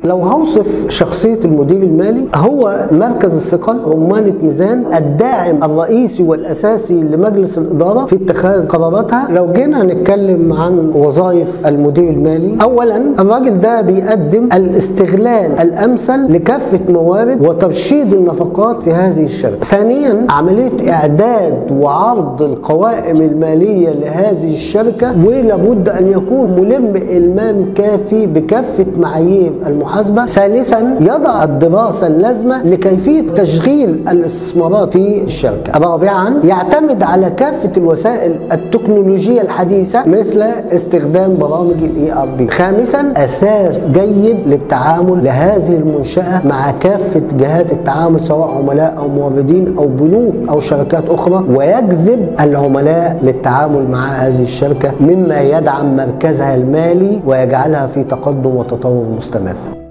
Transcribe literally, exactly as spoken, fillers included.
لو هوصف شخصية المدير المالي، هو مركز الثقل، رمانة ميزان، الداعم الرئيسي والأساسي لمجلس الإدارة في اتخاذ قراراتها. لو جينا نتكلم عن وظائف المدير المالي، أولا الراجل ده بيقدم الاستغلال الأمثل لكافة موارد وترشيد النفقات في هذه الشركة. ثانيا عملية إعداد وعرض القوائم المالية لهذه الشركة، ولابد أن يكون ملم إلمام كافي بكافة معايير المحاسبة. ثالثا يضع الدراسة اللازمة لكيفية تشغيل الاستثمارات في الشركة. رابعا يعتمد على كافة الوسائل التكنولوجية الحديثة مثل استخدام برامج الاي ار بي. خامسا اساس جيد للتعامل لهذه المنشأة مع كافة جهات التعامل سواء عملاء او موردين او بنوك او شركات اخرى، ويجذب العملاء للتعامل مع هذه الشركة، مما يدعم مركزها المالي ويجعلها في تقدم وتطور مستمر.